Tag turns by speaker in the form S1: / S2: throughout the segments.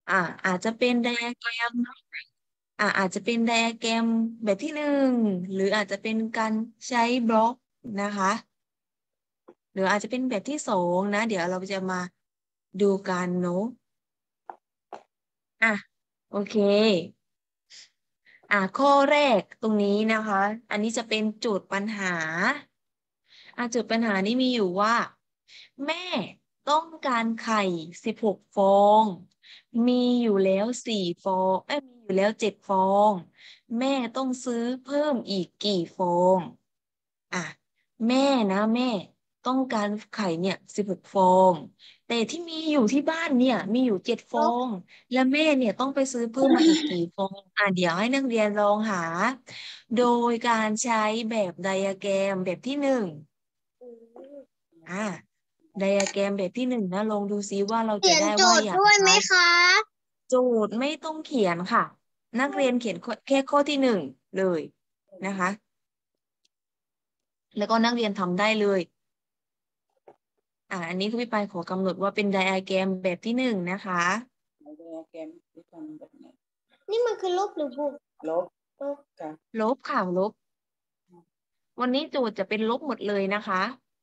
S1: อ่าอาจจะเป็นไดอะแกรมอาจจะเป็นไดอะแกรมแบบที่หนึ่งหรืออาจจะเป็นการใช้บล็อกนะคะหรืออาจจะเป็นแบบที่สองนะเดี๋ยวเราจะมาดูกันเนอะอ่ะโอเคข้อแรกตรงนี้นะคะอันนี้จะเป็นโจทย์ปัญหาโจทย์ปัญหานี้มีอยู่ว่าแม่ต้องการไข่16 ฟองมีอยู่แล้ว4 ฟองมีอยู่แล้ว7 ฟองแม่ต้องซื้อเพิ่มอีกกี่ฟองอ่ะแม่นะแม่ต้องการไข่เนี่ย16 ฟองแต่ที่มีอยู่ที่บ้านเนี่ยมีอยู่7 ฟองแล้วแม่เนี่ยต้องไปซื้อเพิ่มมาอีกกี่ฟองเดี๋ยวให้นักเรียนลองหาโดยการใช้แบบไดอะแกรมแบบที่หนึ่งอ่าไดอะแกรมแบบที่หนึ่งนะลองดูซิว่าเราจะได้
S2: เขียนโจ
S1: ว่าอย่าง
S2: ทย์ด้วย
S1: ไร
S2: ไหมคะ
S1: โจทย์ไม่ต้องเขียนค่ะนักเรียนเขียนแค่ข้อที่หนึ่งเลยนะคะแล้วก็นักเรียนทำได้เลยอันนี้คือพี่ปายขอกำหนดว่าเป็นไดอะแกรมแบบที่หนึ่งนะคะ
S3: ไดอะแกรมที่ทำแบบนี้
S2: นี่มันคือลบหรือบวก
S3: ลบค่ะ
S1: ลบค่ะลบวันนี้โจทย์จะเป็นลบหมดเลยนะคะ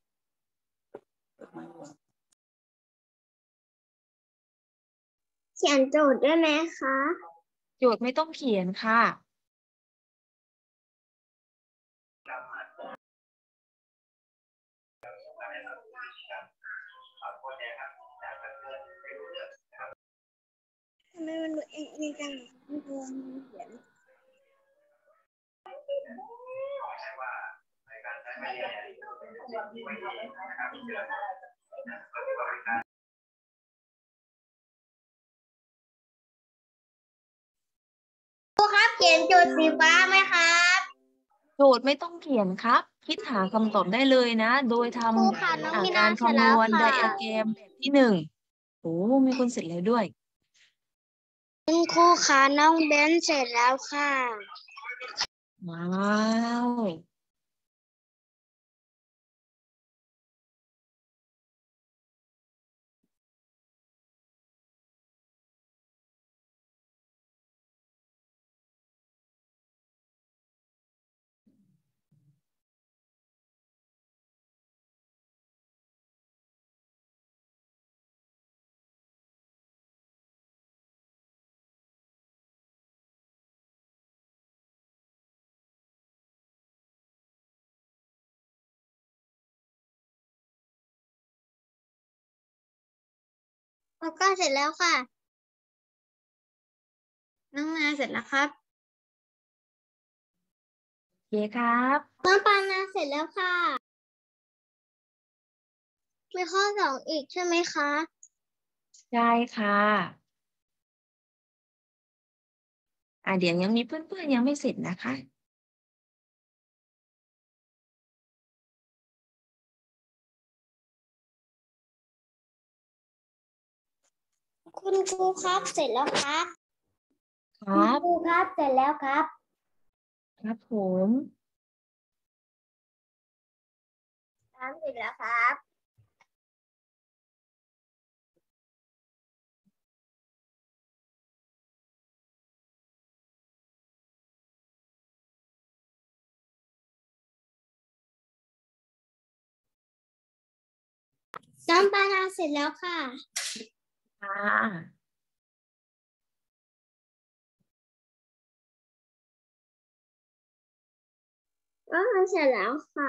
S3: ไม่ว่า
S2: เขียนโจทย์ด้วยไหมคะ
S1: โจทย์ไม่ต้องเขียนค่ะ
S2: ทำไมมันดูเอ็นจังไม่ดูเขียนครับเขียนโจทย์สีฟ้าไหมครับ
S1: โจทย์ไม่ต้องเขียนครับคิดหาคำตอบได้เลยนะโดยท
S2: ครูค่ะน้องมี
S1: ำการ
S2: นาเสร็จ
S1: คำนวณได
S2: แล้วค่ะ
S1: อะแกรมแบบที่หนึ่งโอ้มีคนเสร็จแล้วด้วย
S2: คุณครูค่ะน้องเบนเสร็จแล้วค่ะ
S1: ว้าว
S2: ปากกาเสร็จแล้วค่ะน้องนาเสร็จแล้วครับ
S1: โอเคครับ
S2: น้องปานาเสร็จแล้วค่ะมีข้อสองอีกใช่ไหมคะ
S1: ใช่ค่ะเดี๋ยวยังมีเพื่อนๆยังไม่เสร็จนะคะ
S2: คุณครูครับเสร็จแล้วครับ
S1: ครั
S2: คุณครู
S1: บ
S2: ครับเสร็จแล้วครับ
S1: ครับผม
S2: เสร็จแล้วครับน้องปานาเสร็จแล้วค่ะ
S1: ค่ะ
S2: เสร็จแล้วค่ะ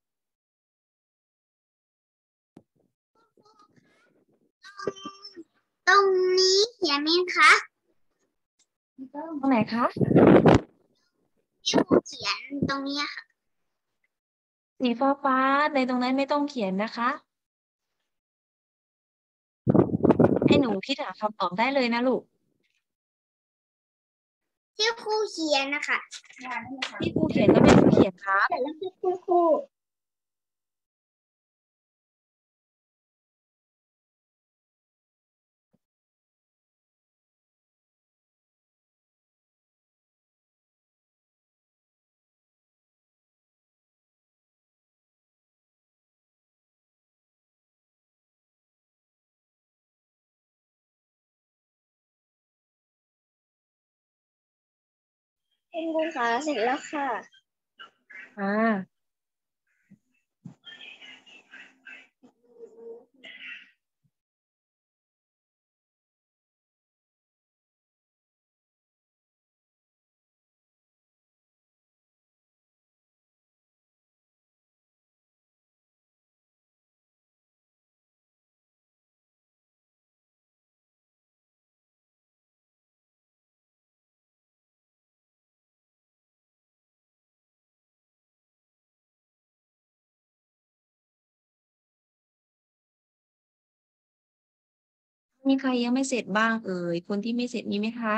S2: ตรงนี้เขียนไหมคะ
S1: ตรงไหนคะ
S2: ที่ครูเขียนตรงนี้ค่ะ
S1: สีฟ้าในตรงนั้นไม่ต้องเขียนนะคะให้หนูคิดหาคำตอบได้เลยนะลูก
S2: ที่ครูเขียนนะคะ
S1: ที่ครูเขียนก็ไม่ต้องเขียนครับ
S2: เสร็จแล้วค่ะคุณครูคุณครูคะเสร็จแล้วค่ะ
S1: อ่ามีใครยังไม่เสร็จบ้างเอ่ยคนที่ไม่เสร็จมีไหมคะ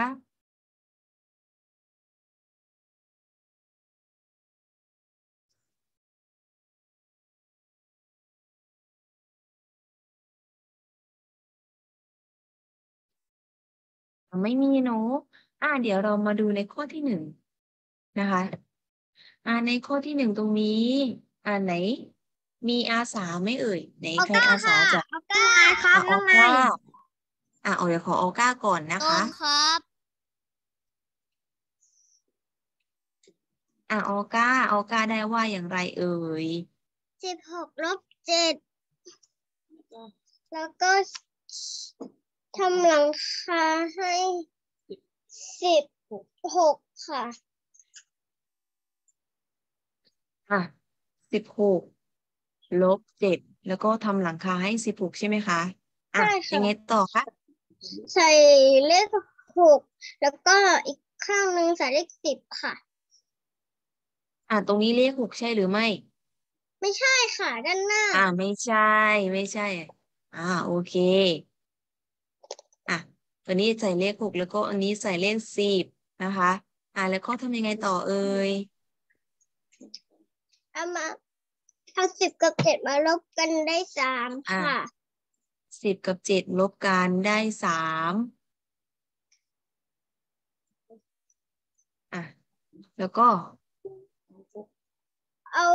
S1: ไม่มีเนอะเดี๋ยวเรามาดูในข้อที่หนึ่งนะคะในข้อที่หนึ่งตรงนี้ไหนมีอาสาไหมเอ่ยไหนใครอาสาจะ
S2: ออก้าครับ
S1: ออ
S2: น้องไง
S1: ก้าเดี๋ยวขอออก้าก่อนนะ
S2: ตร
S1: คะ
S2: งครับ
S1: ออก้าได้ว่าอย่างไรเอ่ย
S2: 16 ลบ 7แล้วก็ทำหลังคาให้16ค่ะ
S1: 16-7แล้วก็ทำหลังคาให้16ใช่ไหมคะ
S2: ใช่
S1: ยังไง
S2: ค่ะ
S1: ต่อคะ
S2: ใส่เลข6แล้วก็อีกข้างหนึ่งใส่เลข10ค่ะ
S1: ตรงนี้เลข6ใช่หรือไม่
S2: ไม่ใช่ค่ะด้านหน้า
S1: ไม่ใช่ไม่ใช่โอเคอ่ะตัวนี้ใส่เลข6แล้วก็อันนี้ใส่เลข10นะคะแล้วก็ทำยังไงต่อเอ่ย
S2: เอามาเอา10 กับ 7มาลบกันได้3
S1: อ่ะ
S2: ค่ะ
S1: 10 กับ 7ลบกันได้3แล้วก็
S2: เอา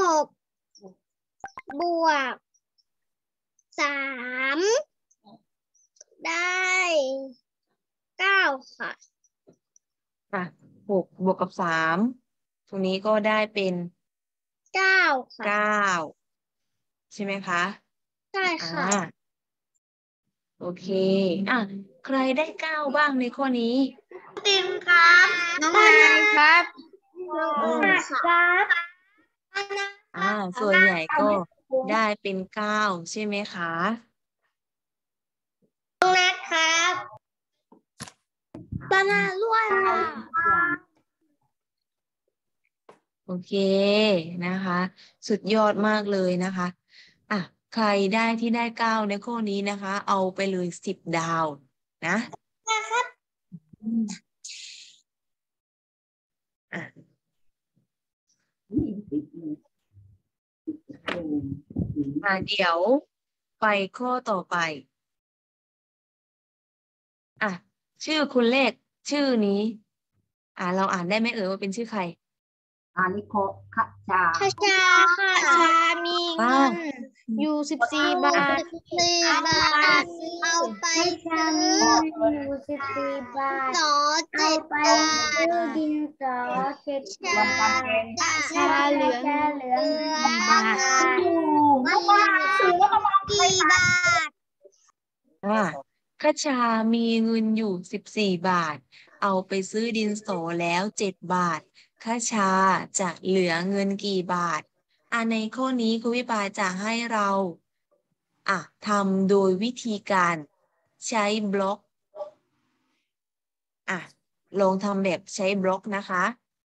S2: 6 บวก 3ได้9ค่ะ
S1: อ่ะ6 บวกกับ 3ตรงนี้ก็ได้เป็น
S2: 9ค่ะ
S1: 9ใช่ไหมคะ
S2: ใช่
S1: อ่า
S2: ค่ะ
S1: โอเคอ่ะใครได้9บ้างในข้อนี้
S2: ติมครับน้องนายครับน้อง
S1: อื
S2: อุ้ม
S1: ม
S2: ครับ
S1: ส่วนใหญ่ก็ได้เป็น9ใช่ไหมคะ
S2: นัดครับปานาล้วน
S1: โอเคนะคะสุดยอดมากเลยนะคะอ่ะใครได้ที่ได้9ในข้อนี้นะคะเอาไปเลย10 ดาวนะอืมอ่ะเดี๋ยวไปข้อต่อไปอ่ะชื่อคุณเลขชื่อนี้เราอ่านได้ไหมเอ่ยว่าเป็นชื่อใคร
S3: นิโคคัชชา
S2: คาชาค่ะคาชามี
S1: อ่า
S2: เงินอยู่14 บาท14 บาทเอาไปซื้ออยู่14 บาทสอ7 บาทดินสอ7 บาทชาเหลือง4 บาทกี่บาท
S1: อ่าคชามีเงินอยู่14 บาท เอาไปซื้อดินสอแล้ว7 บาทคชาจะเหลือเงินกี่บาทในข้อนี้ครูวิปาจะให้เราทำโดยวิธีการใช้บล็อกอ่ะลองทำแบบใช้บล็อกนะคะ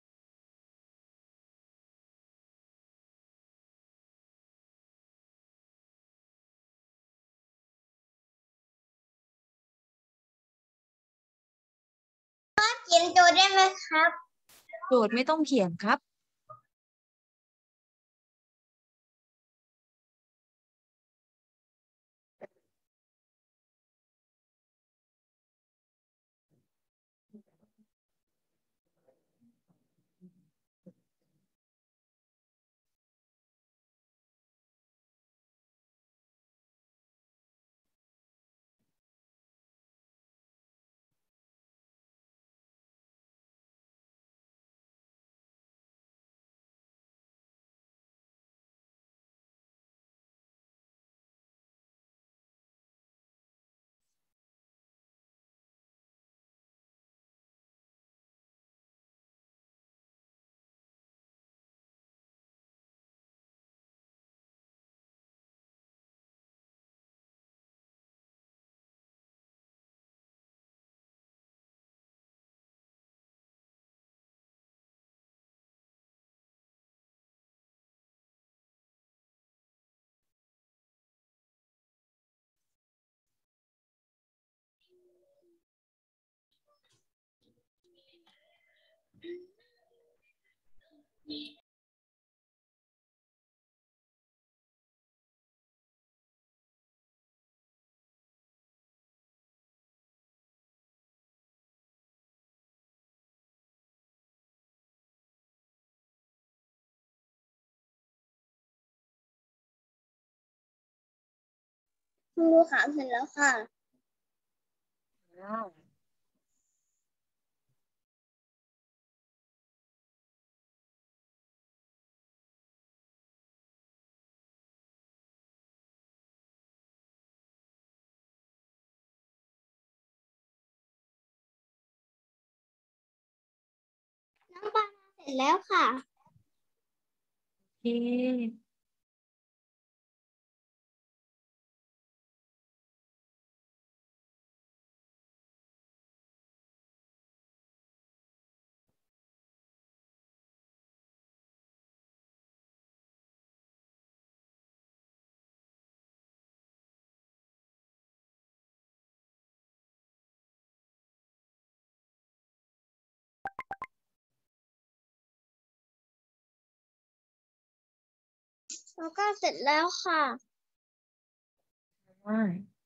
S2: เขียนโจทย์ได้ไหมครับ
S1: โจทย์ไม่ต้องเขียนครับ
S2: ครูค่ะเสร็จแล้วค่ะ
S1: อ่า
S2: น้องปานาเสร็จแล้วค่ะ
S1: โอเค
S2: แล้วก็เสร็จแล้วค่ะ
S1: อ่า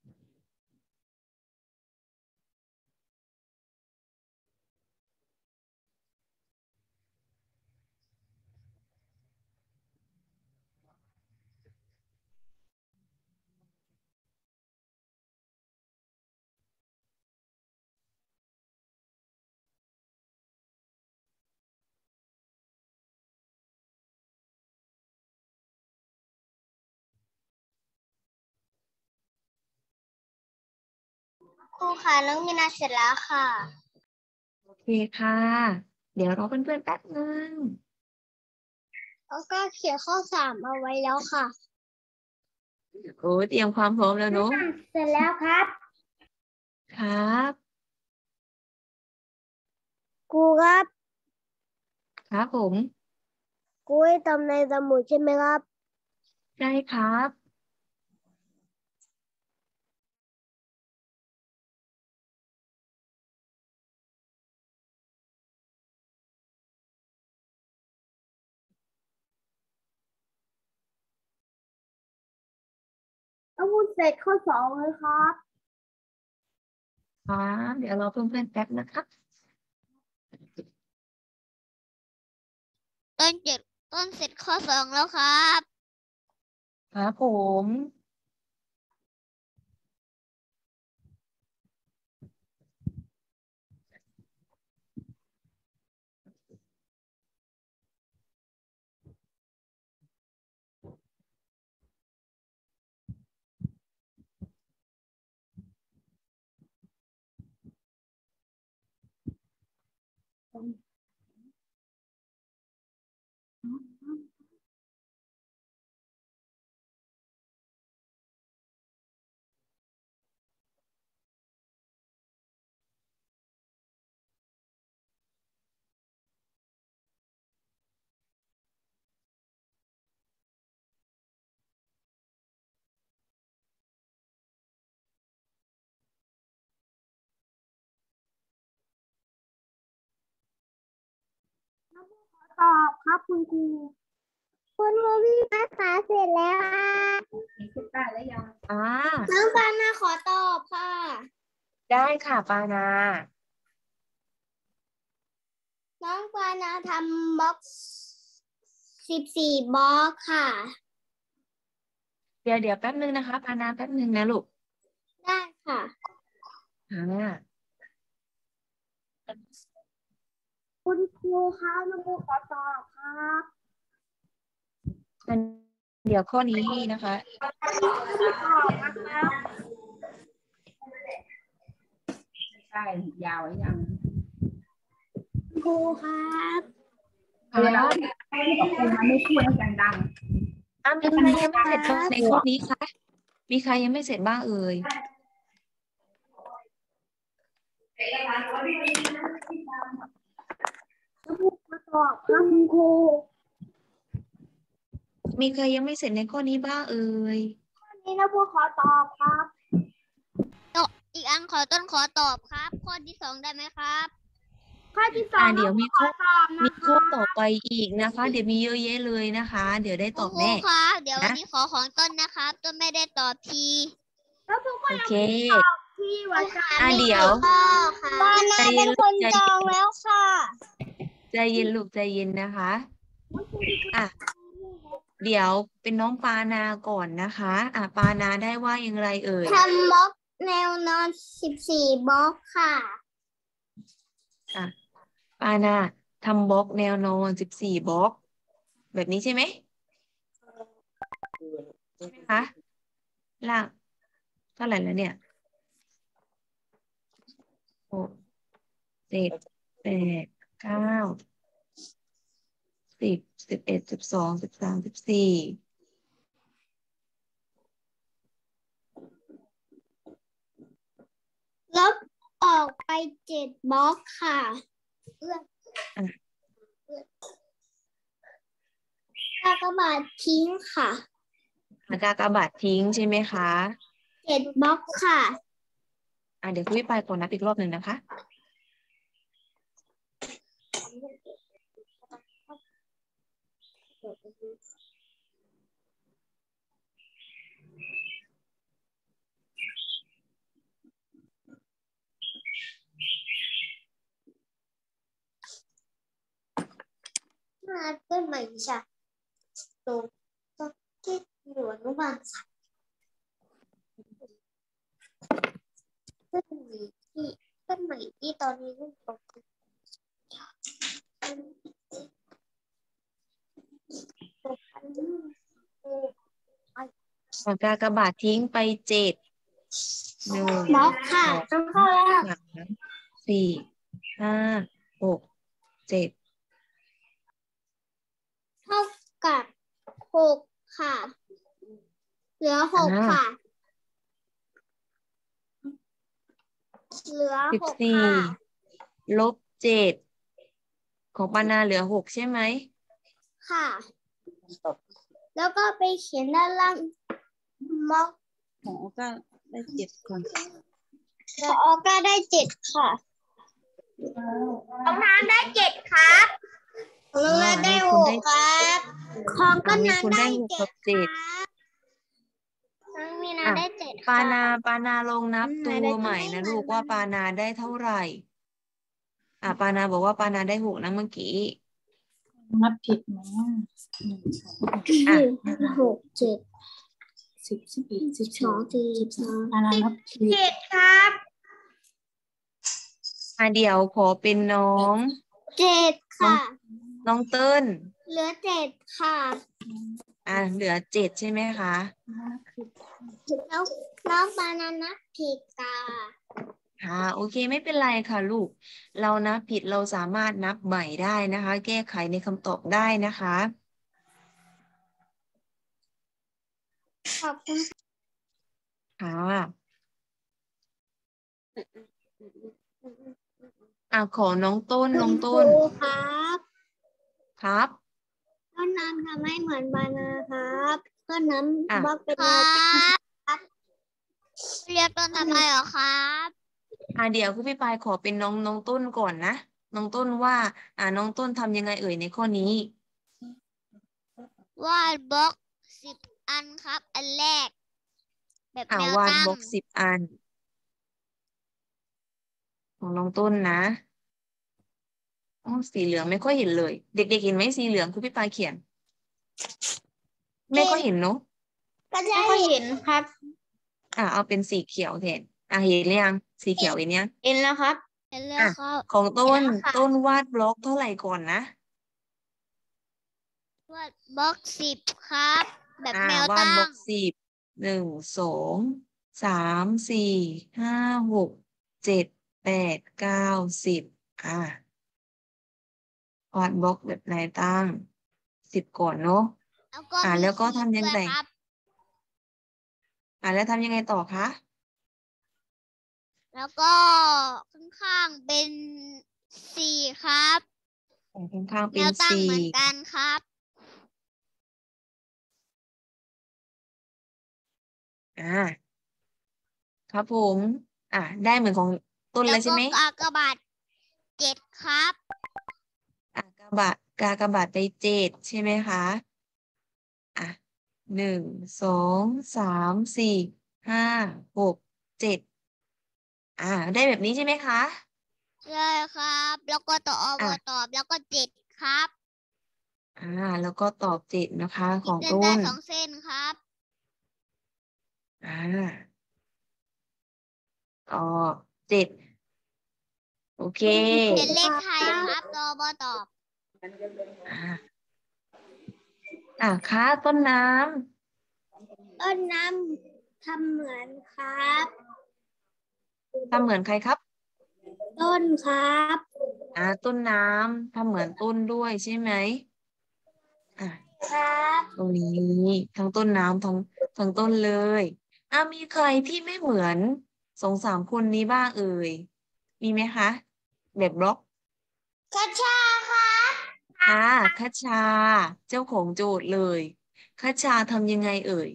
S2: ครูค่ะน้องมีนาเสร็จแล้วค่ะ
S1: โอเคค่ะ เดี๋ยวรอเพื่อนๆแป๊บนึง
S2: แล้วก็เขียนข้อ3เอาไว้แล้วค่ะ
S1: โอ้เตรียมความพร้อมแล้วเนอะ
S2: เสร็จแล้วครับ
S1: ครับ
S2: ครูครับ
S1: ครับผม
S2: ครูให้ทำในสมุดใช่ไหมครับ
S1: ใช่ครับ
S2: เอาพูดเสร็จข้อ2เลยครับ
S1: ครับเดี๋ยวรอเพื่อนๆแป๊บนะครับ
S2: ต้นเสร็จข้อ2แล้วครับ
S1: ครับผม
S2: ตอบครับคุณครูพี่ภาษาเสร็จแล้วค่ะ
S3: คิดได้แล้วยัง
S1: อ่า
S2: น้องปานาขอตอบค่ะ
S1: ได้ค่ะปานา
S2: น้องปานาทำบล็อก14บล็อกค่ะ
S1: เดี๋ยวแป๊บนึงนะคะปานาแป๊บนึงนะลูก
S2: ได้ค่ะ
S1: อ่า
S2: คุณครูคะน้องครูขอตอบครับ
S1: งั้นเดี๋ยวข้อนี้นะคะ
S2: ที่ตอบนะครับ
S3: ได้ยาวหรือยัง
S2: ครูครับ
S1: ครับ
S3: เวลาที่บอกครูมันไม่พูดให้ดัง
S1: มีใครยังไม่เสร็จบ้างในข้อนี้คะ มีใครยังไม่เสร็จบ้างเอ่ย
S2: น้องครูขอตอบครับคุณครู
S1: มีใครยังไม่เสร็จในข้อนี้บ้างเอ่ย
S2: นี่น้องครูขอตอบครับอีกอันขอต้นขอตอบครับ ข้อที่2ได้ไหมครับข้อที่สอง
S1: เดี๋ยวมี
S2: ข
S1: ข้
S2: อ
S1: อ
S2: ตอบนะ
S1: มีข้อต่อไปอีกนะคะ เดี๋ยวมีเยอะแยะเลยนะคะ เดี๋ยวได้ตอบ
S4: ครู
S1: แน่
S4: ครับเดี๋ยววัน
S1: นะ
S4: นี้ขอของต้นนะครับต้นไม่ได้ตอบที
S2: แล้วผมก็
S1: โอ
S2: ยัง
S1: เค
S2: ไม่ตอบที่ว่าจะ
S1: เดี๋ยว
S2: ปานาเป็นคนจองแล้วค่ะ
S1: ใจเย็นลูกใจเย็นนะคะเดี๋ยวเป็นน้องปานาก่อนนะคะปานาได้ว่าอย่างไรเอ่ย
S2: ทำบล็อกแนวนอน14บล็อกค่ะ
S1: ปานาทำบล็อกแนวนอน14บล็อกแบบนี้ใช่ไหมใช่ไหมคะล่างเท่าไหร่แล้วเนี่ย6 7 8 9 10 11 12 13 14
S2: ลบออกไป7บล็อกค่ะกากบาททิ้งค่ะ
S1: กากบาททิ้งใช่ไหมคะ
S2: 7บล็อกค่ะ
S1: เดี๋ยวคุยไปก่อนนับอีกรอบหนึ่งนะคะ
S2: มาต้นใหม่ใช่ตรงที่อยู่อนุบาลต้นใหม่ที่ตอนนี้เริ่มโต
S1: กากบาททิ้งไป7 1
S2: บล็อกค่ะ
S1: 2
S2: ต้องเข้าแล้ว
S1: 3 4 5 6 7
S2: เท่ากับ6ค่ะ เหลือ6ค่ะ เหลือ6ค่ะ
S1: 14 ลบ 7ของปานาเหลือ6ใช่ไหม
S2: ค่ะ แล้วก็ไปเขียนด้านล่างบล็อก
S3: ของก็ได้7คน
S2: แล้วออก้าได้7ค่ะของน้ำได้7ครับของน้องนัทได้6ครับของก็
S1: มี
S2: นัน
S1: คุณ
S2: ได้
S1: ได้6 กับ
S2: 7
S1: 7
S2: น้องมีนาได้7
S1: ปา
S2: ค่ะ
S1: นาลองนับตัวใหม่นะลูกว่าปานาได้เท่าไหร่ปานาบอกว่าปานาได้6นะเมื่อกี้
S3: นับผิดนะ
S2: 6 7
S3: 10 11
S2: 12 13
S3: อะไรนับผิด
S2: 7ครับ
S1: เดี๋ยวขอเป็นน้อง
S2: 7ค่ะ
S1: น้องเติ้ล
S2: เหลือ7ค่ะ
S1: เหลือ7ใช่ไหมคะ
S2: แล้วน้องปานานับผิดค่ะ
S1: โอเคไม่เป็นไรค่ะลูก เรานับผิดเราสามารถนับใหม่ได้นะคะ แก้ไขในคำตอบได้นะคะ
S2: ขอบคุณ
S1: ค่ะขอน้องต้น
S2: ครูครับ
S1: ครับ
S2: ต้นน้ำทำให้เหมือนบานาครับต้นน้ำ
S1: อ่ะ
S2: บล็อกเป็น
S4: ค
S2: แน
S4: รั
S2: วตั้ง
S4: บเรียกต้นทำอะไรเหรอครับ
S1: เดี๋ยวคุณพี่ปายขอเป็นน้องต้นก่อนนะ น้องต้นว่าน้องต้นทำยังไงเอ่ยในข้อนี้
S4: วาดบล็อก10 อันครับ อันแรก แบบแนว
S1: วาด
S4: ตั้ง
S1: บล็อก10 อัน ของน้องต้นนะสีเหลืองไม่ค่อยเห็นเลย เด็กๆเห็นไหมสีเหลืองคุณพี่ปายเขียน ไม่ค่อยเห็นเนอะ
S2: ก็จะเห็นครับ
S1: เอาเป็นสีเขียวแทนเห็นหรือยังสีเขียวเห็นยัง
S2: เห็นแล้วครับ
S4: เห็นแล้วครับ
S1: ของต้น
S2: เห็นแล้วค่ะ
S1: ต้นวาดบล็อกเท่าไหร่ก่อนนะ
S4: วาดบล็อก10 ครับ แบบแนว
S1: วาด
S4: ตั้
S1: บล็
S4: ง
S1: อก10 1 2 3 4 5 6 7 8 9 10วาดบล็อกแบบไหนตั้ง10ก่อนเนาะ
S4: แล้วก็
S1: แล้วก็
S4: มีขีด
S1: ทำยัง
S4: ด้ว
S1: ไง
S4: ครับ
S1: แล้วทำยังไงต่อคะ
S4: แล้วก็ข้างๆเป็น4 ครับ
S1: ข้างๆ
S4: แน
S1: เป็น
S4: วตั้งเหมือน
S1: 4
S4: กันครับ
S1: ครับผมได้เหมือนของต้น
S4: แล้
S1: แล้ว ว
S4: ก็
S1: ใช่ไหม
S4: กากบาท 7ครับ
S1: กากบาทไป7ใช่ไหมคะอ่ะ1 2 3 4 5 6 7ได้แบบนี้ใช่ไหมคะ
S4: ใช่ครับ แล้วก็ต่ออบ
S1: อ่ะ
S4: ตอบแล้วก็7ครับ
S1: อ่าแล้วก็ตอบ7นะคะข
S4: ขีดเส้น
S1: องตุ้น
S4: ได้2 เส้นครับ
S1: อ่าตอบ7โอเค
S4: เป็นเลขไทยครับต่ออบตอบ
S1: อ่าค่ะต้นน้
S2: ต้นน้ำทำเหมือนครับ
S1: ำทำเหมือนใครครับ
S2: ต้นครับ
S1: ต้นน้ำทำเหมือนต้นด้วยใช่ไหมอ่ะ
S2: ครับ
S1: ตรงนี้ทั้งต้นน้ำทั้งต้นเลยมีใครที่ไม่เหมือน2-3 คนนี้บ้างเอ่ยมีไหมคะแบบบล็อก
S2: กระชาครับ
S1: คัชชาเจ้าของโจทย์เลยคัชชาทำยังไงเอ่ย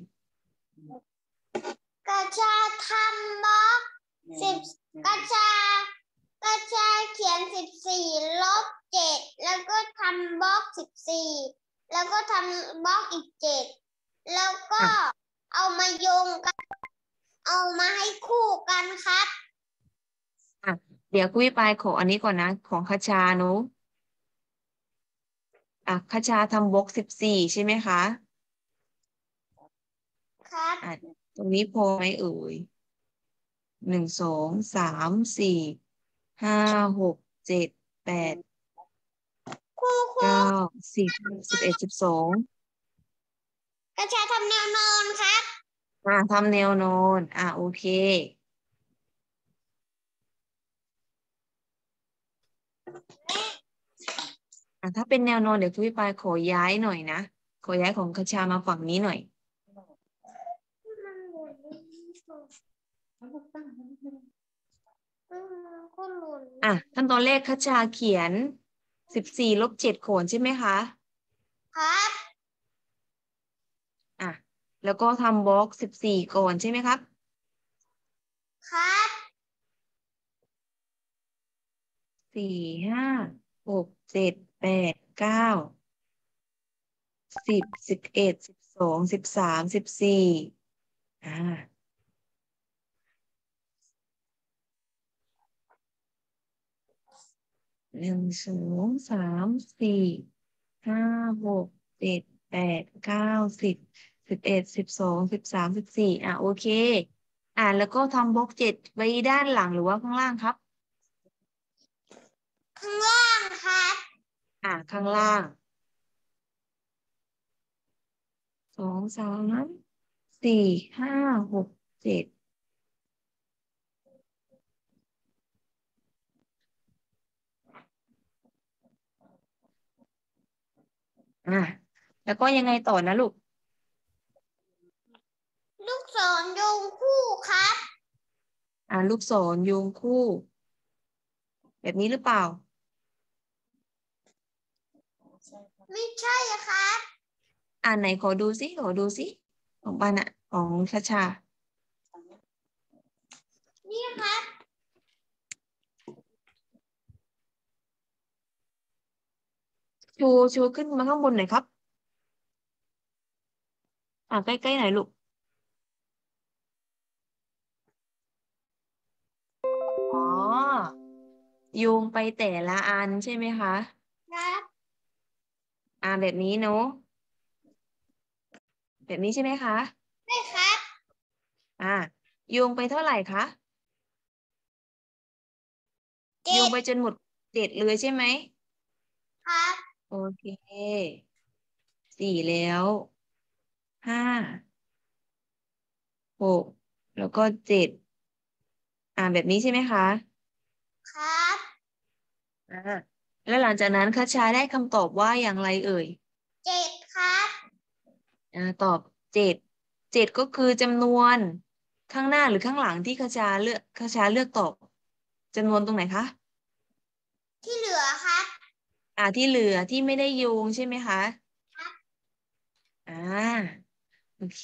S2: กระชาทำบล็อก10กระชากระชาเขียน14 ลบ 7แล้วก็ทำบล็อก14แล้วก็ทำบล็อกอีก7แล้วก็
S1: อ่ะ
S2: เอามาโยงกันเอามาให้คู่กันครับ
S1: อ่ะเดี๋ยวคุยไปขออันนี้ก่อนนะของคัชชาเนอะคัชชาทำบล็อก14ใช่ไหมคะ
S2: ครับ
S1: อ่ะตรงนี้พอไหมเอ่ย1 2 3 4 5 6 7 8
S2: ครู
S1: 9 10 11 12
S2: กระชาทำแนวนอนครับ
S1: ทำแนวนอนโอเคถ้าเป็นแนวนอนเดี๋ยวพี่ปายขอย้ายหน่อยนะขอย้ายของคชามาฝั่งนี้หน่อยขั้นตอนแรกคชาเขียน14 ลบ 7โขนใช่ไหมคะ
S2: ครับ
S1: อ่ะแล้วก็ทำบล็อก14ก่อนใช่ไหมครับ
S2: ครับ
S1: 4 5 6 7 8 9 10 11 12 13 14อ่า1 2 3 4 5 6 7 8 9 10 11 12 13 14โอเคแล้วก็ทำบล็อก7ไว้ด้านหลังหรือว่าข้างล่างครับ
S2: ข้างล่างครับ
S1: ข้างล่าง2 3 4 5 6 7แล้วก็ยังไงต่อนะลูก
S2: ลูกศรโยงคู่ครับ
S1: ลูกศรโยงคู่แบบนี้หรือเปล่า
S2: ไม่ใช่ครับ
S1: ไหนขอดูสิของปานะของชาชา
S2: นี่ครับ
S1: ชูขึ้นมาข้างบนหน่อยครับใกล้ๆหน่อยลูกอ๋อโยงไปแต่ละอันใช่ไหมคะ
S2: ครับ
S1: แบบนี้เนอะแบบนี้ใช่ไหมคะ
S2: ได้ครับ
S1: อ่าโยงไปเท่าไหร่คะโยง
S2: เจ็ด
S1: ไปจนหมด7เลยใช่ไหม
S2: ครับ
S1: โอเค4แล้ว5 6แล้วก็7แบบนี้ใช่ไหมคะ
S2: ครับ
S1: อ่าแล้วหลังจากนั้นคัชชาได้คำตอบว่าอย่างไรเอ่ย
S2: 7ครับ
S1: ตอบ7ก็คือจำนวนข้างหน้าหรือข้างหลังที่คชาเลือกตอบจำนวนตรงไหนคะ
S2: ที่เหลือครับ
S1: ที่เหลือที่ไม่ได้โยงใช่ไหมคะอ่าโอเค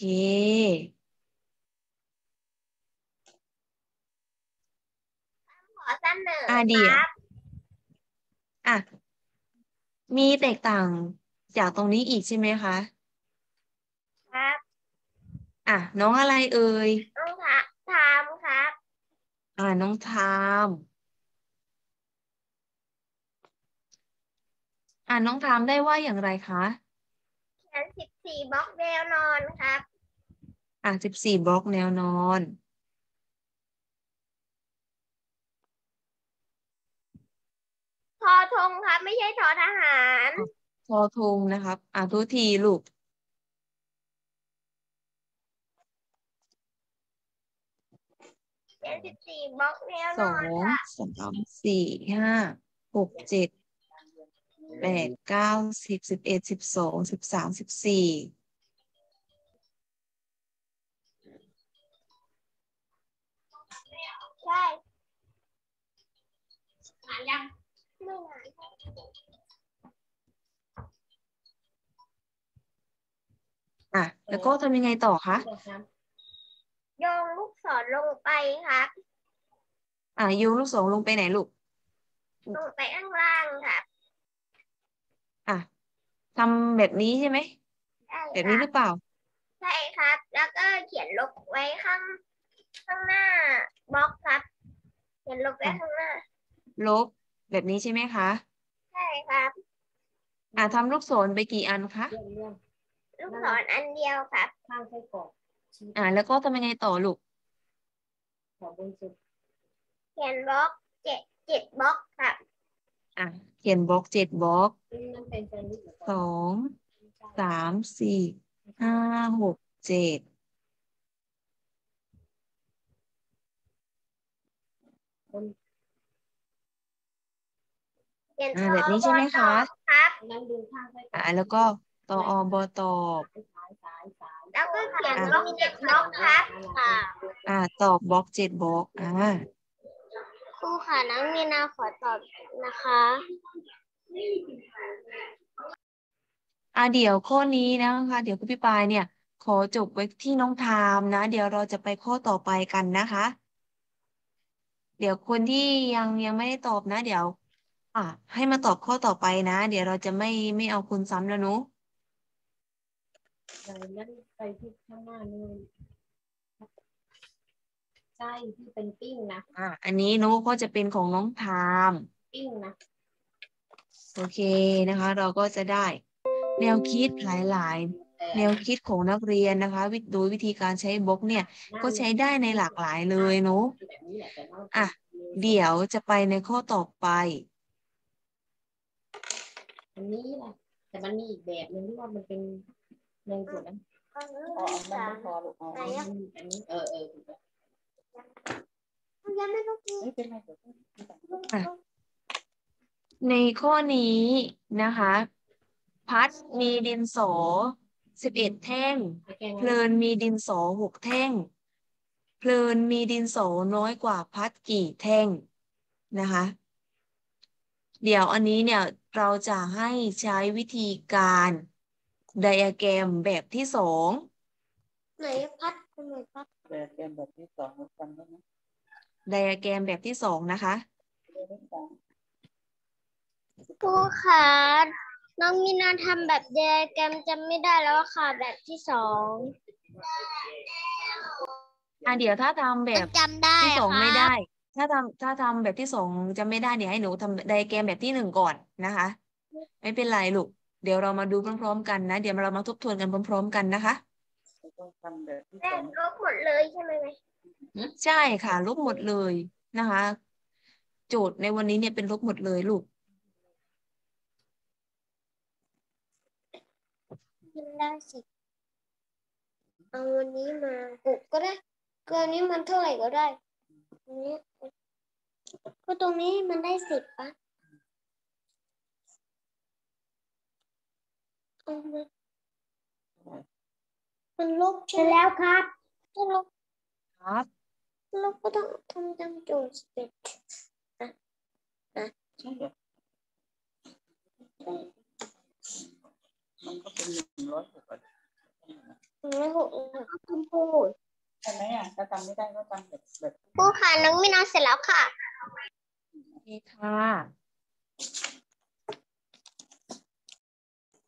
S2: ขอเสนอ
S1: เดี๋ยวอ่ะมีแตกต่างจากตรงนี้อีกใช่ไหมคะ
S2: ครับ
S1: อ่ะน้องอะไรเอ่ย
S2: ต้องถามครับ
S1: น้องทามน้องทามได้ว่าอย่างไรคะ
S2: เขียน14บล็อกแนวนอนครับ
S1: 14บล็อกแนวนอน
S2: ทอธงครับไม่ใช่ทอทหาร
S1: อ่ะทอธงนะครับทุกทีลูก
S2: เขียน14บล็อกแนว
S1: สอ
S2: นอน
S1: ง
S2: ค่ะ
S1: 3 4 5 6 7 8 9 10 11 12 13 14
S2: ใช่อ่านยังไม่นาน
S1: แล้วก็ทำยังไงต่อคะ
S2: โยงลูกศรลงไปครับ
S1: โยงลูกศรลงไปไหนลูก
S2: ลงไปข้างล่างครับ
S1: อ่ะทำแบบนี้ใช่ไหม
S2: ใช่
S1: แบบ
S2: ครับ
S1: นี้หรือเปล่า
S2: ใช่ครับ แล้วก็เขียนลบไว้ข้างหน้าบล็อกครับเขียนลบไว้
S1: อ่ะ
S2: ข้างหน้า
S1: ลบแบบนี้ใช่ไหมคะ
S2: ใช่ครับ
S1: ทำลูกศรไปกี่อันคะ
S2: ลูกศรอันเดียวครับ
S1: แล้วก็ทำยังไงต่อลูก
S2: เขียนบล็อกเจ็ดบล็อกครับ
S1: อ่ะเขียนบล็อก7 บล็อก2 3 4 5 6 7
S2: เขียนทอบ
S1: แบบนี้ใช่ไหม
S2: ตอ
S1: คะ
S2: บครับ
S1: แล้วก็ตออบอตอบ
S2: แล้วก็เขียน
S1: อ่ะ
S2: บล็อกเจ็ดบล็อกครับค่ะ
S1: ตอบบล็อก7 บล็อก
S2: ครูค่ะน้องมีนาขอตอบนะคะ
S1: เดี๋ยวข้อนี้นะคะเดี๋ยวคุณพี่ปายเนี่ยขอจบไว้ที่น้องทามนะเดี๋ยวเราจะไปข้อต่อไปกันนะคะเดี๋ยวคนที่ยังไม่ได้ตอบนะเดี๋ยวให้มาตอบข้อต่อไปนะเดี๋ยวเราจะไม่เอาคุณซ้ำแล้วเนุ๊
S3: ไปที่ข้างหน้านู่นใช่ที่เป็นปิ้งนะ
S1: อันนี้นุ๊ก็จะเป็นของน้องทาม
S3: ปิ้งนะ
S1: โอเคนะคะเราก็จะได้แนวคิดหลายๆแนวคิดของนักเรียนนะคะโดยวิธีการใช้บล็อกเนี่ยก็ใช้ได้ในหลากหลายเลยเนุ๊อ่ะเดี๋ยวจะไปในข้อต่อไป
S3: อันนี้แหละแต่มันมีอีกแบบหนึงที่ว่ามันเป็นในส่วนนั้น
S2: อันนี้
S3: อ๋อมันไม่พอลูกอ๋ออันนี้ถูกแล้ว
S2: ยังไม่รู้
S3: ไม่เป็นไรเดี๋ยว
S1: อ่ะ ในข้อนี้นะคะพัดมีดินสอ11 แท่งเพลินมีดินสอ6 แท่งเพลินมีดินสอน้อยกว่าพัดกี่แท่งนะคะเดี๋ยวอันนี้เนี่ยเราจะให้ใช้วิธีการไดอะแกรมแบบที่สอง
S2: ไหนพัดทำไมพัด
S3: แบบเป็นแบบที่สองมาฟังได้ไหม
S1: ไดอะแกรมแบบที่สองนะคะ
S2: ครูค่ะน้องมีนาทำแบบเดียแกรมจำไม่ได้แล้วอะค่ะแบบที่สอง
S1: เดี๋ยวถ้าทำแบ
S4: มัน
S1: บ
S4: จำได้
S1: ที่สอง
S4: ครั
S1: ไม่ได้
S4: บ
S1: ถ้าทำแบบที่สองจะไม่ได้เดี๋ยวให้หนูทำไดอะแกรมแบบที่1ก่อนนะคะไม่เป็นไรลูกเดี๋ยวเรามาดูพร้อมๆกันนะเดี๋ยวเรามาทบทวนกันพร้อมๆกันนะคะ
S3: ต้องทำแบบที่
S2: แม่
S3: สอง
S2: ลบหมดเลยใช่ไหม
S1: ใช่ค่ะลบหมดเลยนะคะโจทย์ในวันนี้เนี่ยเป็นลบหมดเลยลูก
S2: มันได้สิเอาวันนี้มา6ก็ได้เกินนี้มันเท่าไหร่ก็ได้อันนี้ก็ตรงนี้มันได้10ปะเอามามันลบใช่แล้วครับถ้าลบ
S1: ครับ
S2: ก็ต้องทำตามโจทย์11
S3: ใช่เหรอมันก็เป็น106
S2: 106คุณครู
S3: ใช่ไหมถ้าทำไม่ได้ก็ทำแบบ
S2: ครูค่ะน้องมินาเสร็จแล้วค่ะ
S1: โอเคค่ะ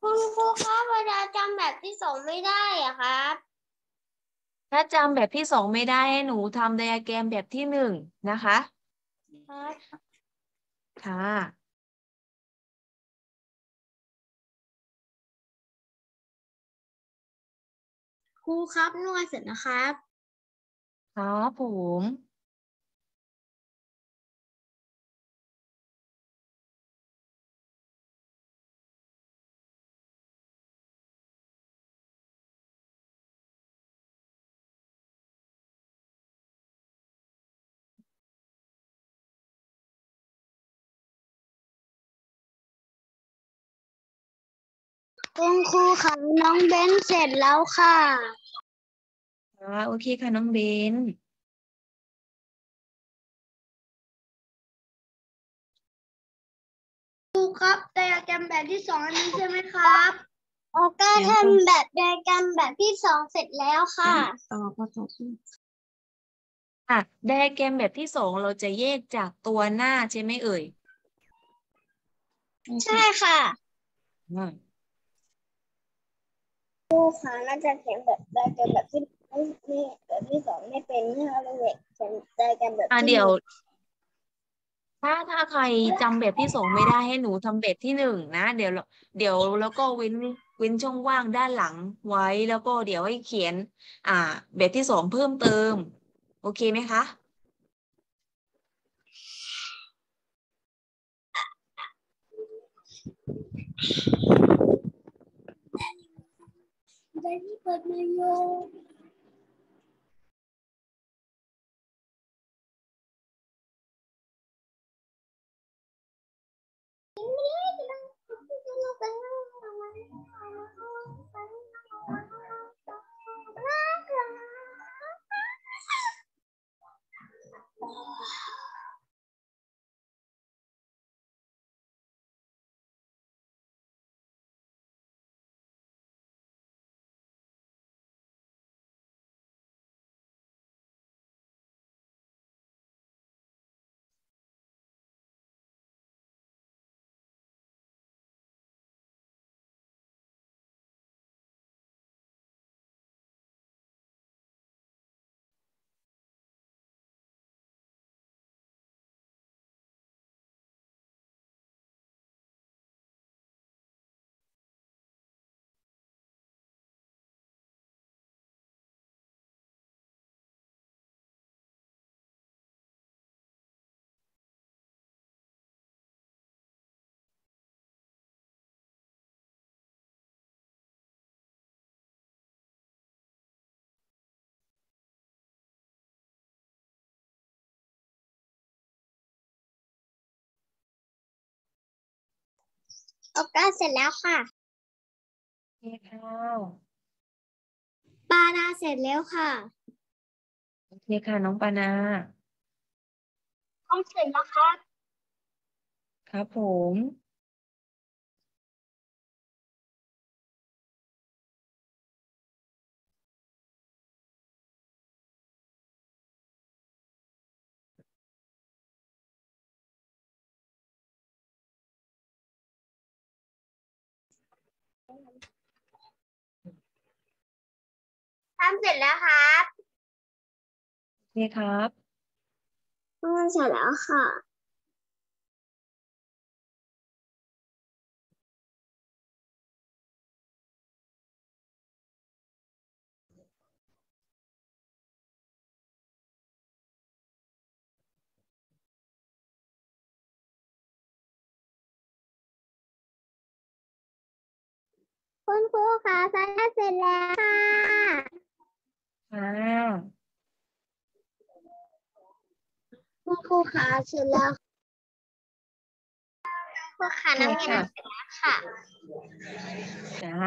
S2: คุณครูครับเวลาจำแบบที่สองไม่ได้อะครับ
S1: ถ้าจำแบบที่สองไม่ได้ให้หนูทำไดอะแกรมแบบที่หนึ่งนะคะค่ะ
S2: ครูครับนวดเสร็จนะครับ
S1: ครับผม
S2: คุณครูครับน้องเบนเสร็จแล้วค่ะ
S1: โอเคค่ะน้องเบน
S2: ครูครับไดอะแกรมแบบที่สองอันนี้ใช่ไหมครับออก้า
S1: เสียงคน
S2: ทำแบบไดอะแกรมแบบที่สองเสร็จแล้วค่ะ
S1: ไดอะแกรมแบบที่สองเราจะแยกจากตัวหน้าใช่ไหมเอ่ย
S2: ใช่ค่ะ
S1: อืม
S2: ครูค่ะน่าจะเขียนแบบไดอะแกรมแบบที่ไม่แบบที่สองไม่เป็นน่าเลยเขียนไดอะแกรมแบบที่
S1: เดี๋ยว
S2: หนึ่ง
S1: ถ้าใครจำแบบที่สองไม่ได้ให้หนูทำแบบที่หนึ่งนะเดี๋ยวแล้วก็เว้นช่องว่างด้านหลังไว้แล้วก็เดี๋ยวให้เขียนอ่าแบบที่สองเพิ่มเติมโอเคไหมคะ
S2: ได้ที่เปิดมาโยออก้าเสร็จแล้วค่ะ
S1: โอเคค่ะ
S2: ปาดาเสร็จแล้วค่ะ
S1: โอเคค่ะน้องปานา
S2: ห้องเสร็จแล้วครับ
S1: ครับผม
S2: ทำเสร็จแล้วครับ
S1: โอเคครับ
S2: ห้องเสร็จแล้วค่ะคุณครูค่ะสายเสร็จแล้วค่ะ
S1: ค่ะ
S2: คุณครูค่ะเสร็จแล้วครูค่ะ
S1: โอเค
S2: น้ำเงิน
S1: ค่ะ
S2: เสร็จแล้วค่ะ
S1: จ้า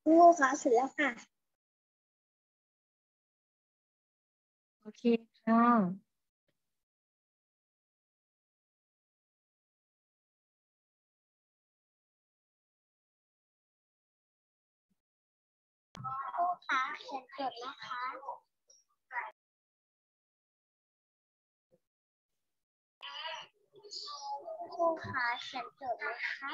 S2: ครูคะเสร็จแล้วค่ะ
S1: โอเคค่ะ
S2: ครูคะเขียนจดนะคะครูคะเขียนจดนะคะ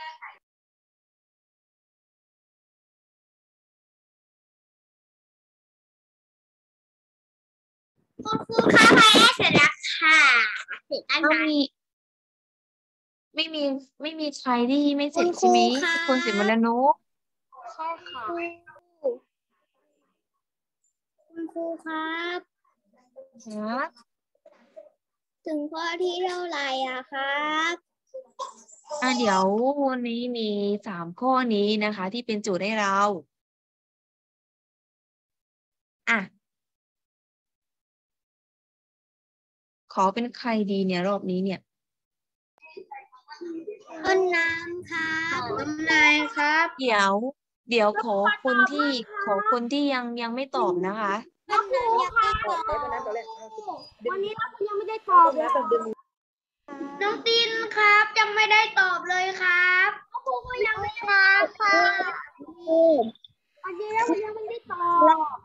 S2: คุณครูคะพายเสร็จแล้วค่ะเสร็จแล้ว
S1: ก็
S2: นะ
S1: ไม่มีใครที่ไม่เสร็จ
S2: คุณครู
S1: ใช่ไหม
S2: คะ
S1: ทุกคนเสร็จหมดแล้วเนอะ
S2: ใช่ค่ะคุณครูครับ
S1: ครับ
S2: ถึงข้อที่เท่าไหร่อะครับ
S1: เดี๋ยววันนี้มี3 ข้อนี้นะคะ ที่เป็นโจทย์ให้เรา อ่ะ ขอเป็นใครดีเนี่ยรอบนี้เนี่ย
S2: ต้นน้ำครับน้ำนายครับ
S1: เดี๋ยวขอคนที่ยังไม่ตอบนะคะ
S2: ต้นน้ำยังไม่ตอบวันนี้เรายังไม่ได้ตอบเลยน้องตินครับยังไม่ได้ตอบเลยครับครูก็ยังไม่ได้ตอบค่ะวันนี้เรายังไม่ได้ตอบ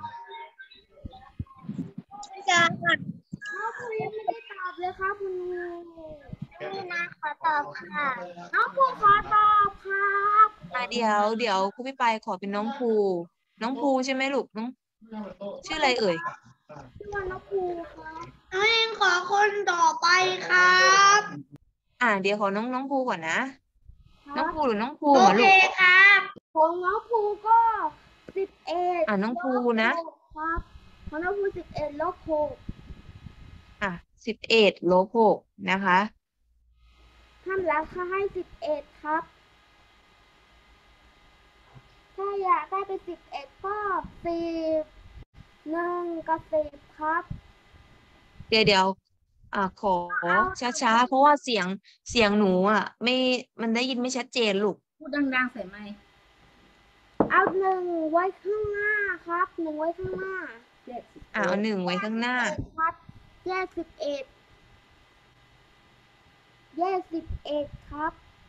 S2: จ้าน้องครูยังไม่ได้ตอบเลยครับคุณนี่นะขอตอบค่ะน้องครูขอตอบครับ
S1: เดี๋ยวครูพี่ปายขอเป็นน้องภูใช่ไหมลูกน้องชื่ออะไรเอ่ย
S2: ชื่อว่าน้องครูครับน้องเองขอคนต่อไปครับ
S1: เดี๋ยวขอน้องภูก่อนนะ น้องภูหรือน้องภู
S2: โอ
S1: เหรอ
S2: เค
S1: ลูก
S2: ครับของน้องภูก็11
S1: น้องภูนะ
S2: ครับของน้องภู11 -6
S1: 11 -6นะคะ
S2: ทำราคาให้11ครับถ้าอยากได้เป็น11ก็1 กับ 10ครับ
S1: เดี๋ยวขอช้าๆเพราะว่าเสียงหนูมันได้ยินไม่ชัดเจนลูก
S3: พูดดังๆใส่ไมค์
S2: เอา1ไว้ข้างหน้าครับ1ไว้ข้างหน้า
S1: เอา 1ไว้ข้างหน้า
S2: ครับแยก11ครับ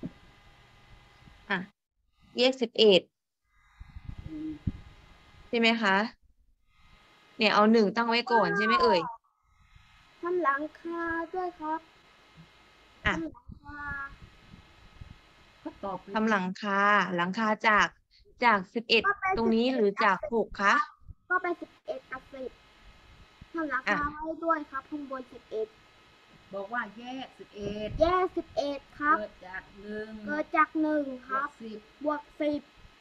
S1: แยก11ใช่ไหมคะ เนี่ยเอา1ตั้งไว้ก่อนใช่ไหมเอ่ย
S2: ทำหลังคาด้วยครับ
S1: อ่ะ
S2: ทำหลังคา
S3: ก็ตอบ
S1: ทำหลังคาจาก11ตรงนี้หรือจาก6คะ
S2: ก็เป็น11 กับ 10ทำหลังคาไว้ด้วยครับข้างบน11
S3: บอกว่าแยก11
S2: แยก11ครับ
S3: เกิดจาก1
S2: เกิดจาก1ครับ
S3: 10
S2: บวก10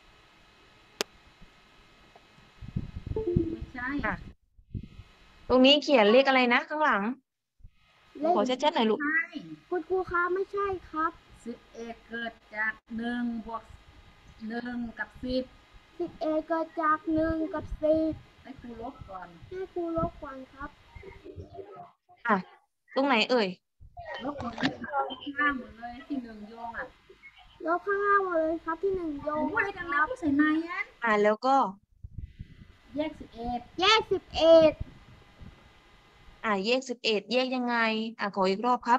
S3: ไม่ใช่
S1: ตรงนี้เขียนเลขอะไรนะข้างหลัง
S2: เลข
S1: ขอชัดๆหน่อยลูก
S3: ใช่
S2: คุณครูครับไม่ใช่ครับ
S3: 11 เกิดจาก1 บวก 1 กับ 10
S2: 11 เกิดจาก1 กับ 10
S3: ให้ครูลบก่อน
S2: ให้ครูลบก่อนครับ
S1: ตรงไหนเอ่ย
S3: ลบหมดเลยข้างหมดเลยที่1โยงอ่ะ
S2: ลบข้างล่างหมดเลยครับที่1โย
S3: โอ้
S2: ง
S3: ยอะไรกันนะผู้ใส่ในอ่ะ
S1: แล้วก็
S3: แยก11
S2: แยก11
S1: แยก11แยกยังไง ขออีกรอบครับ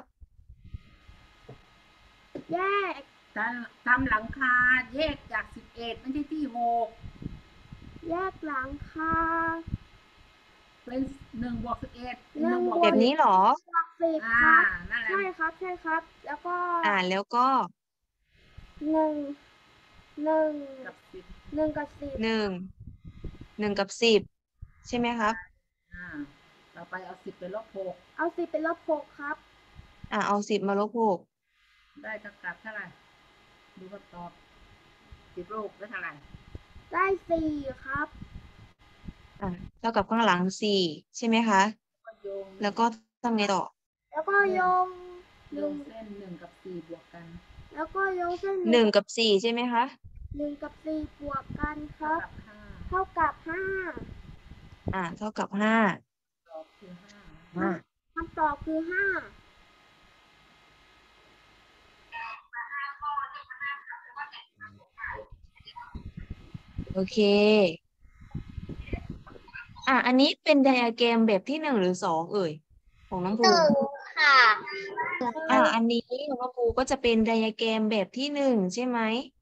S2: แยก
S3: ทำหลังคาแยกจาก11ไม่ใช่ที่6
S2: แยกหลังคา
S3: เป็น1 บวก 11
S2: 1 บวก
S1: แบบนี้เหรอ
S2: บวก10ครับ
S3: นั่นแหละ
S2: ใช่ครับใช่ครับ แล้วก็
S1: แล้วก็
S2: 1
S3: กับ
S2: กับ 10
S1: 1กับ10ใช่ไหมครับ
S3: 10ต่อไปเอา10ไปลบ6
S2: เอา10ไปลบ6ครับ
S1: เอา10มาลบ6
S3: ได้เท่ากับเท่าไหร่ดูคำตอบ10ลูกได้เท่าไหร่
S2: ได้4ครับ
S1: เท่ากับข้างหลัง4ใช่ไหมคะ
S3: ก็โยง
S1: แล้วก็ทำไงต่อ
S2: แล้วก็โยง
S3: โยงเส้น1กับ4บวกกัน
S2: แล้วก็โยงเส้น
S1: 1กับ4ใช่ไหมคะ
S2: 1 กับ 4 บวกกันค
S3: เท่า
S2: รับ
S3: กับ5
S2: เท่ากับ
S1: เท่ากับ5
S3: ตอบคือ
S2: 5คำตอบคือ5
S1: โอเคอันนี้เป็นไดอะแกรมแบบที่1หรือ2เอ่ยของน้องภูมิ
S2: ค่ะ
S1: อันนี้ของน้องภูก็จะเป็นไดอะแกรมแบบที่1ใช่ไหม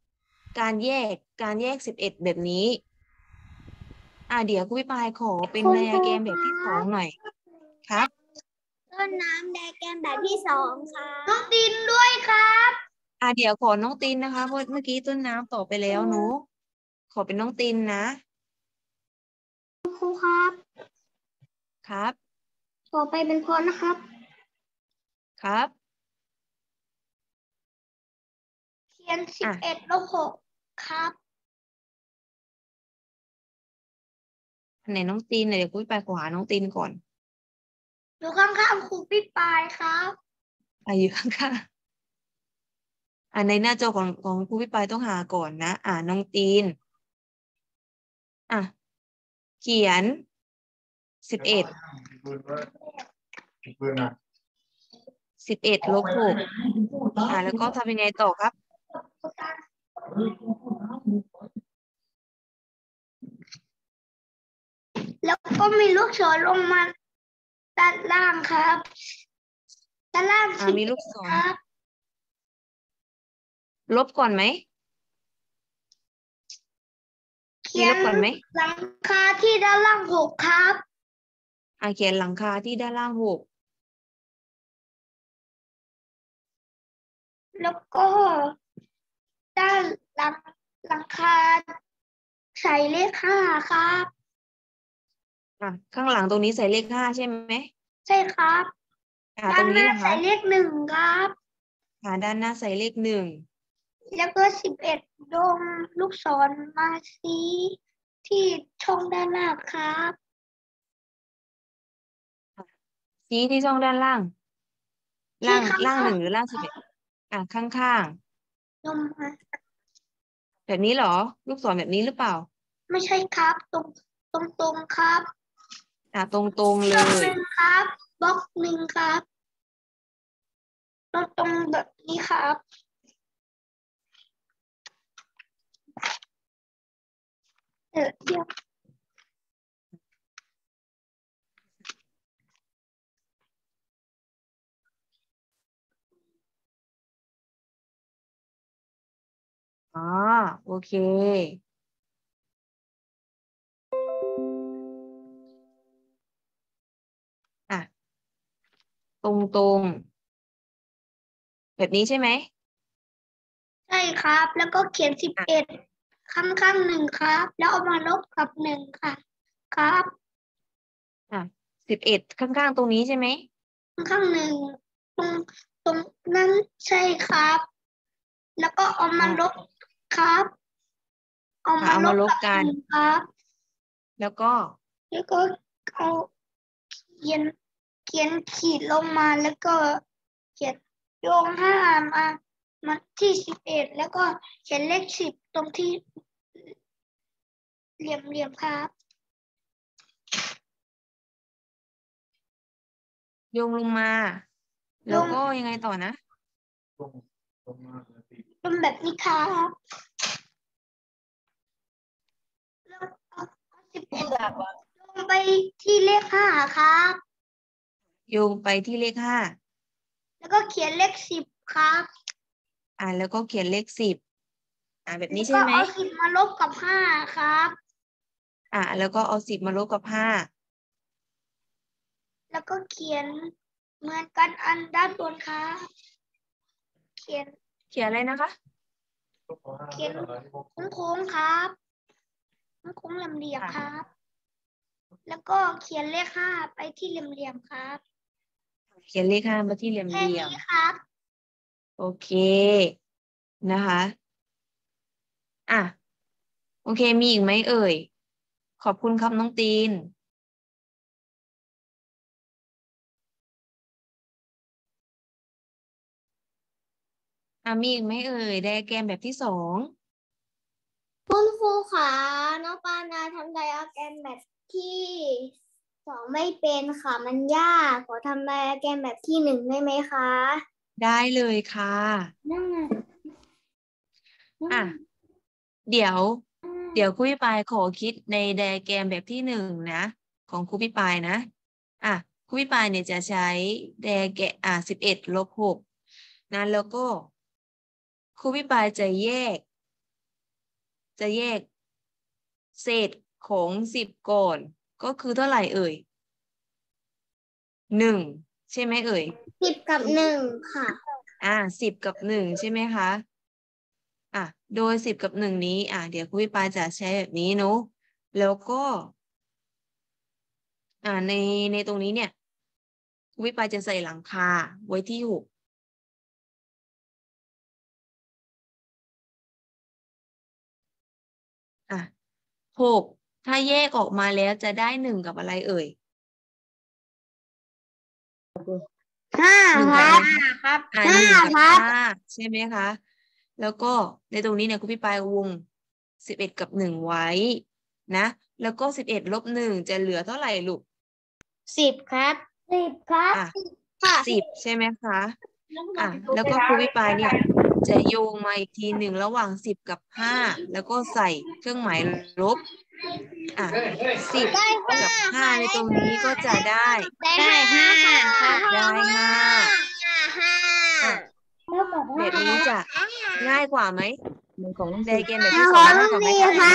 S1: การแยก11แบบนี้เดี๋ยวคุณพี่ปายขอเป็นไดอะแกรมแบบที่2หน่อยครับ
S2: ต้นน้ำแดงแกมแบบที่2ค่ะน้องดินด้วยครับ
S1: เดี๋ยวขอน้องตินนะคะเพราะเมื่อกี้ต้นน้ำตอบไปแล้วหนูขอเป็นน้องตินนะ
S2: ครูครับ
S1: ครับ
S2: ต่อไปเป็นพรนะครับ
S1: ครับ
S2: เขียน11 ลบ 6ครับ
S1: อันไหนน้องตินเดี๋ยวคุยไปขอหาน้องตินก่อน
S2: อยู่ข้างๆครูพี่ปายครับ
S1: อยู่ข้างๆในหน้าจอของครูพี่ปายต้องหาก่อนนะน้องตินเขียน11 11 ลบ 6แล้วก็ทำยังไงต่อครับ
S2: แล้วก็มีลูกศรลงมาด้านล่างครับ ด้านล่าง
S1: มีลูกศร
S2: ครับ
S1: ลบก่อนไหมมีลบก่อนไหม
S2: หลังคาที่ด้านล่าง6ครับ
S1: เขียนหลังคาที่ด้านล่าง6
S2: แล้วก็ด้านหลังคาใส่เลข5ครับ
S1: ข้างหลังตรงนี้ใส่เลข5ใช่ไหม
S2: ใช่ครับ
S1: ตร
S2: ด้านหน้า
S1: งนี้นะคะ
S2: ใส่เลข1ครับ
S1: ด้านหน้าใส่เลข1
S2: แล้วก็11ลงลูกศรมาชี้ที่ช่องด้านหน้าครับ
S1: ชี้ที่ช่องด้านล่าง
S2: ที่ข้าง
S1: ล่าง1หรือล่าง11ข้าง
S2: ลงมา
S1: ๆแบบนี้เหรอลูกศรแบบนี้หรือเปล่า
S2: ไม่ใช่ครับ ตรงครับ
S1: ตรงๆเล
S2: ช่อง
S1: ย
S2: 1ครับบล็อก1ครับตรงแบบนี้ครับ เดี๋ยว
S1: โอเคตรงแบบนี้ใช่ไหม
S2: ใช่ครับ แล้วก็เขียน11ข้างๆ1ครับ แล้วเอามาลบกับ1ค่ะ ครับ
S1: 11ข้างๆตรงนี้ใช่ไหม
S2: ข้างๆ1ตรงตรงนั้นใช่ครับ แล้วก็เอามาลบครับ เอามา
S1: เอา
S2: ลบ
S1: มาลบ
S2: กับ
S1: กัน
S2: 1ครับ
S1: แล้วก็
S2: เอาเขียนขีดลงมาแล้วก็เขียนโยง5มาที่11แล้วก็เขียนเลข10ตรงที่เหลี่ยมครับ
S1: โยงลงมา แล้วก็ยังไงต่อนะ
S2: เป็นแบบนี้ครับแล้วเอา11ลงไปที่เลข5ครับ
S1: โยงไปที่เลข5
S2: แล้วก็เขียนเลข10ครับ
S1: แล้วก็เขียนเลข10แบบนี้
S2: แล้ว
S1: ใช่ไหม
S2: ก็เอา10มาลบกับ5ครับ
S1: แล้วก็เอา10มาลบกับ5
S2: แล้วก็เขียนเหมือนกันอันด้านบนครับเขียน
S1: อะไรนะคะ
S2: เขียนโค้งๆครับโค้งเหลี่ยมๆครับ แล้วก็เขียนเลข5ไปที่เหลี่ยมๆครับ
S1: เขียนเลข5มาที่เหลี่ยม
S2: แค่นี้ครับ
S1: โอเคนะคะโอเคมีอีกไหมเอ่ยขอบคุณครับน้องตีนมีอีกไหมเอ่ยไดอะแกรมแบบที่2
S2: คุณครูค่ะน้องปานาทำไดอะแกรมแบบที่2ไม่เป็นค่ะมันยากขอทำไดอะแกรมแบบที่1ได้ไหมคะ
S1: ได้เลยค่ะ
S2: นั่งไง
S1: เดี๋ยวเดี๋ยวครูพี่ปายขอคิดในไดอะแกรมแบบที่หนึ่งนะของครูพี่ปายนะครูพี่ปายเนี่ยจะใช้ไดอะแกรม11-6นะแล้วก็ครูพี่ปายจะแยกเศษของ10ก่อนก็คือเท่าไหร่เอ่ย1ใช่ไหมเอ่ย
S2: 10 กับ 1ค่ะ
S1: 10 กับ 1ใช่ไหมคะโดย10 กับ 1นี้เดี๋ยวครูพี่ปายจะใช้แบบนี้เนาะแล้วก็ในตรงนี้เนี่ยครูพี่ปายจะใส่หลังคาไว้ที่66ถ้าแยกออกมาแล้วจะได้1กับอะไรเอ่ย1 กับอะไรคะ1 กับ 5ใช่ไหมคะแล้วก็ในตรงนี้เนี่ยครูพี่ปายวง11 กับ 1ไว้นะแล้วก็11 ลบ 1จะเหลือเท่าไหร่ลูก
S2: 10 ครับ10 ครับ
S1: 10ใช่ไหมคะแล้วก็ครูพี่ปายเนี่ยจะโยงมาอีกทีหนึ่งระหว่าง10 กับ 5แล้วก็ใส่เครื่องหมายลบ10 กับ 5ในตรงนี้ก็จะได้5แบบนี้จะง่ายกว่าไหมไดอะแกรมแบบที่2ง่ายกว่าไหม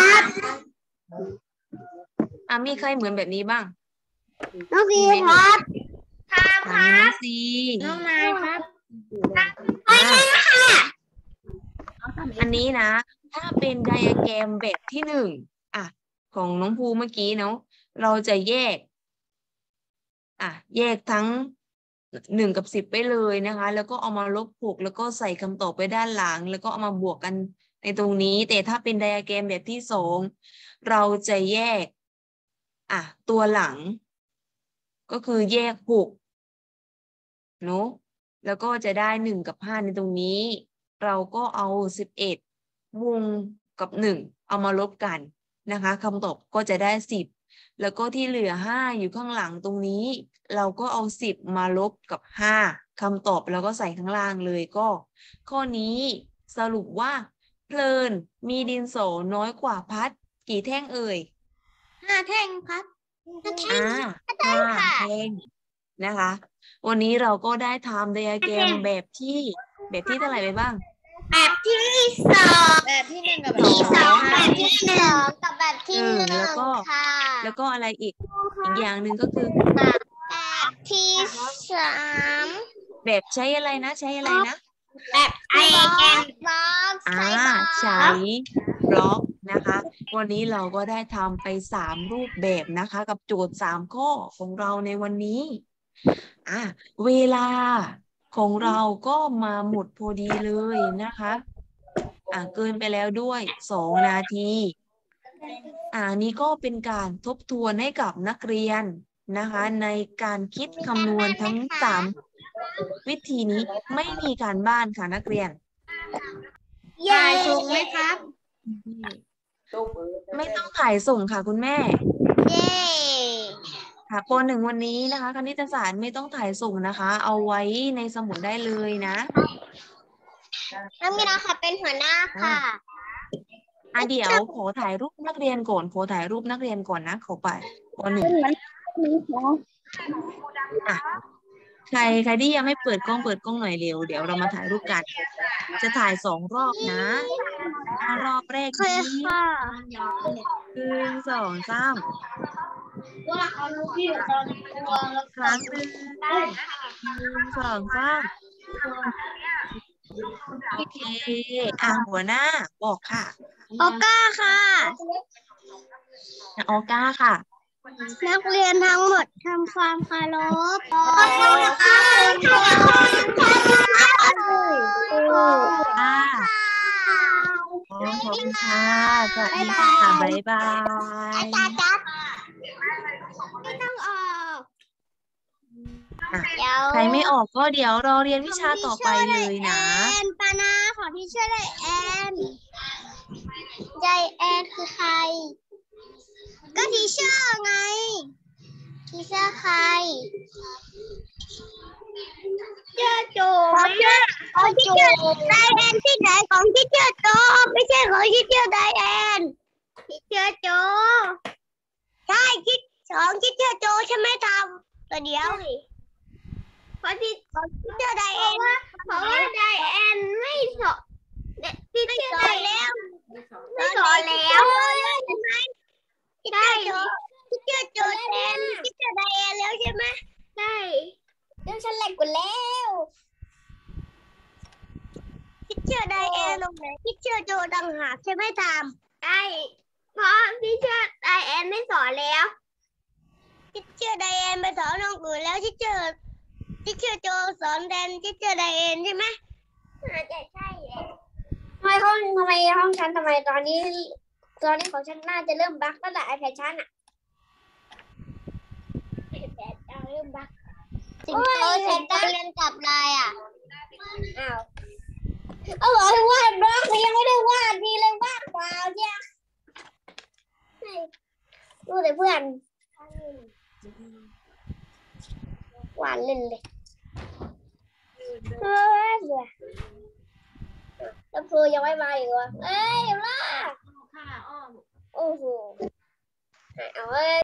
S1: มีใครเหมือนแบบนี้บ้าง
S2: น้องซีครับ
S1: มีน้องซี
S2: น้องนายครับ
S1: อันนี้นะถ้าเป็นไดอะแกรมแบบที่1ของน้องภูเมื่อกี้เนาะเราจะแยกทั้ง1 กับ 10ไปเลยนะคะแล้วก็เอามาลบ6แล้วก็ใส่คำตอบไปด้านหลังแล้วก็เอามาบวกกันในตรงนี้แต่ถ้าเป็นไดอะแกรมแบบที่2เราจะแยกตัวหลังก็คือแยก6เนาะแล้วก็จะได้1 กับ 5ในตรงนี้เราก็เอา11วงกับ1เอามาลบกันนะคะคำตอบก็จะได้10แล้วก็ที่เหลือ5อยู่ข้างหลังตรงนี้เราก็เอา10มาลบกับ5คำตอบแล้วก็ใส่ข้างล่างเลยก็ข้อนี้สรุปว่าเพลินมีดินสอน้อยกว่าพัดกี่แท่งเอ่ย
S2: 5 แท่งครับ
S1: 5 แท่งนะคะวันนี้เราก็ได้ทำไดอะแกรมแบบที่เท่าไหร่ไปบ้าง
S2: แบบที่2แบบที่1กับแบบที่2แบบที่2กับแบบที่1ค่ะ
S1: แล้วก็อะไรอีกอย่างหนึ่งก็คือ
S2: แบบที่3
S1: แบบใช้อะไรนะ
S2: แบบไอแกน
S1: ใช้บล็อกนะคะวันนี้เราก็ได้ทำไป3รูปแบบนะคะกับโจทย์3ข้อของเราในวันนี้เวลาของเราก็มาหมดพอดีเลยนะคะเกินไปแล้วด้วย2 นาทีนี้ก็เป็นการทบทวนให้กับนักเรียนนะคะในการคิดคำนวณทั้ง3วิธีนี้ไม่มีการบ้านค่ะนักเรียน
S2: ถ่ายส่งไหมครับ
S1: ไม่ต้องถ่ายส่งค่ะคุณแม่
S2: เย้
S1: ค่ะป.1วันนี้นะคะคณิตศาสตร์ไม่ต้องถ่ายส่งนะคะเอาไว้ในสมุดได้เลยนะ
S2: น้องมีนาค่ะเป็นหัวหน้าค่ะ
S1: เดี๋ยวขอถ่ายรูปนักเรียนก่อนนะขอไปป.1ใครที่ยังไม่เปิดกล้องหน่อยเร็วเดี๋ยวเรามาถ่ายรูปกันจะถ่าย2 รอบนะรอบแรกนี้1 2 3ครั้งหนึ่ง1 2 3โอเคหัวหน้าบอกค่ะ
S2: ออก้าค่ะ
S1: ออก้าค่ะ
S2: นักเรียนทั้งหมดทำความเคารพขอบ
S1: คุณค่ะสวัสดีค่ะบ๊ายบาย
S2: ไม่ต้องออก
S1: ใครไม่ออกก็เดี๋ยวรอเรียนวิชาต่อไปเลยนะ
S2: ปานาขอที่ช่วยได้แอนใจแอนคือใครก็ทีเชอร์ไงทีเชอร์ใครเจอโจของทีเชอร์ไดแอนที่ไหนของทีเชอร์โตไม่ใช่ของทีเชอร์ไดแอนเชื่อโจใช่คิดสองคิดเชื่อโจใช่ไหมทำตัวเดียวเพราะที่เชื่อไดเอ็นเพราะว่าไดเอ็นไม่สอนที่เชื่อไดแล้ว ไม่สอนแล้วใช่ไหมใช่ที่เชื่อโจแทนที่เชื่อไดเอ็นแล้วใช่ไหมใช่เรื่องฉันแหลกกว่าแล้วที่เชื่อไดเอ็นตรงไหนที่เชื่อโจต่างหากใช่ไหมทำใช่เพราะที่เชื่อไดเอ็นไม่สอนแล้วที่เชื่อไดเอ็นไปสอนน้องอื่นแล้วที่เชื่อโจสอนแทนที่เชื่อไดเอ็นใช่ไหมน่าจะใช่แหละทำไมห้องฉันทำไมตอนนี้ของฉันน่าจะเริ่มบั๊กตั้งแต่ iPad ฉันอะ iPad เริ่มบั๊กสิงโตฉันต้องเรียนกับอะไรอ่ะอ้าวเอาบอกให้วาดบล็อกยังไม่ได้วาดดีเลยวาดเปล่าเนี่ยดูแต่เพื่อนวาดเล่นเลยเฮ้ยเบื่อแล้วครูยังไม่มาอยู่อ่ะเอ้ยล่ะโอ้โหเอาเว้ย